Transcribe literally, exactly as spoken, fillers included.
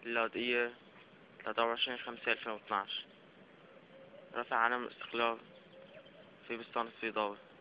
اللاذقية تلاتة وعشرين خمسة ألفين واثناش. رفع علم الاستقلال في بستان الصيداوي.